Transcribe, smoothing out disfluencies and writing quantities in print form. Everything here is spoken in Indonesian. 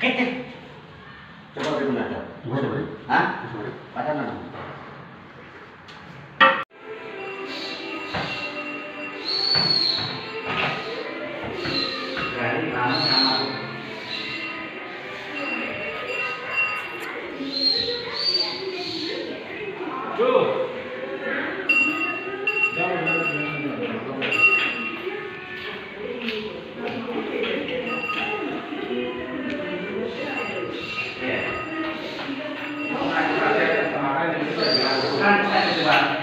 Ketek. Coba bagaimana coba? Coba. Hah? Padahal mana? Berani lama sama. Tuh. Kan saya coba